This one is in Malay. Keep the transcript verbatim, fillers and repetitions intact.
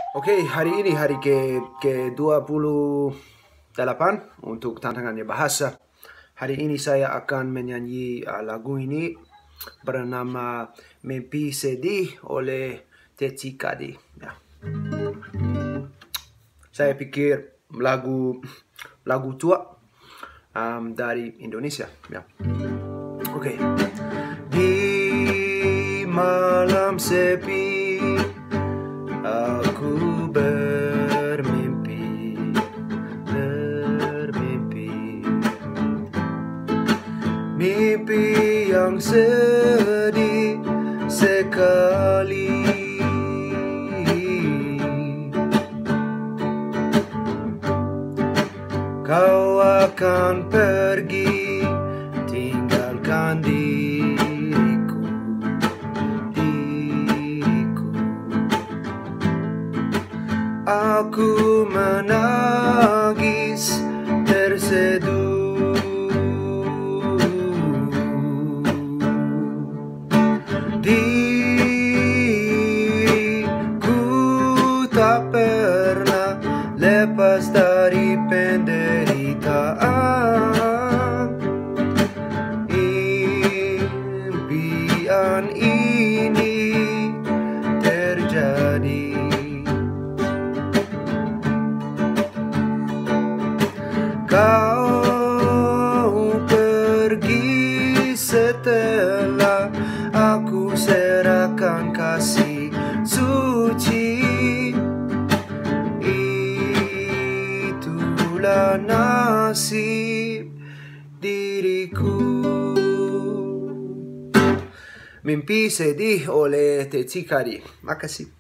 Oke, hari ini hari ke ke dua puluh delapan untuk tantangannya bahasa. Hari ini saya akan menyanyi uh, lagu ini bernama Mimpi Sedih oleh Teti Kadi. Ya. Saya pikir lagu lagu tua um, dari Indonesia. Ya. Oke. Di malam sepi aku bermimpi, bermimpi, mimpi yang sedih sekali. Kau akan pergi, tinggalkan diriku, diriku. Aku menangis terseduh. Diriku tak pernah lepas dari penderitaan. Impian ini terjadi. Kau pergi setelah aku serahkan kasih suci. Itulah nasib diriku. Mimpi Sedih oleh Teti Kadi. Makasih.